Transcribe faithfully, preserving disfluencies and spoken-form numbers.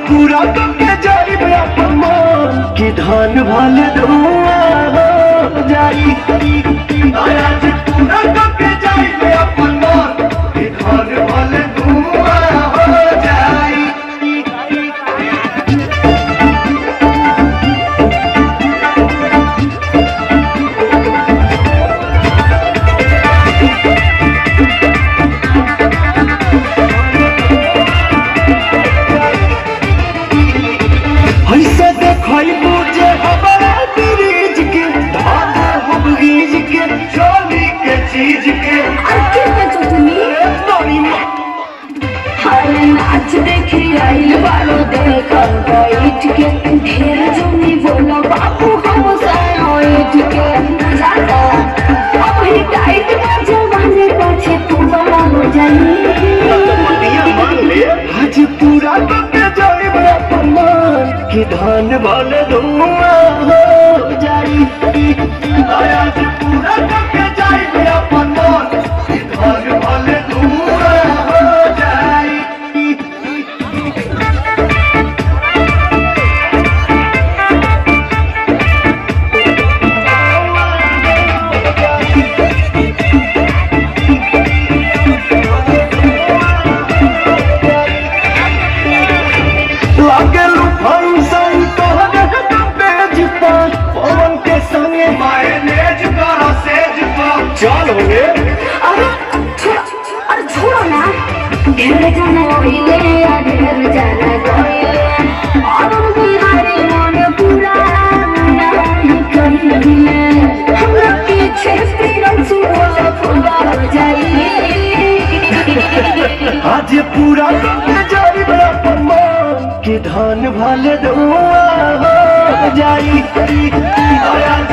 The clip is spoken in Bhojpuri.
पूरा करके जाई अपन मन कि धान भले धुआं हो जाई। आज पूरा करके जाई अपन मन कि धान भले धुआं हो जाई। ऐसे देखई मुझे हमारा ब्रिज के धान हम गीज के चोली के चीज के आके के चटनी तोरी हाय नाच देखी आइल बारो देखल बैठ के ढेर जमी बोला बापू हम साइड के जाता अब ही टाइट में जवानी पछे तू बड़ा हो जाई। आज पूरा करके जाई अपन मन कि धान भले धुआं हो जाई। आज पूरा करके जाई अपन मन कि धान भले धुआं हो जाई। लागलू फंक्शन तोहरे पेज पर पवन के संगे मायनेज करो सेज पर चल होले। अरे छोड़ अरे छोड़ो ना ढेर जाना होइले ढेर जाना गइले और बिहारी मन पूरा नहीं करिले हमरा पीछे फिरन सुबह फुला हो जाई। आज पूरा करके जाई अपन मन कि धान भले धुआं हो जाई।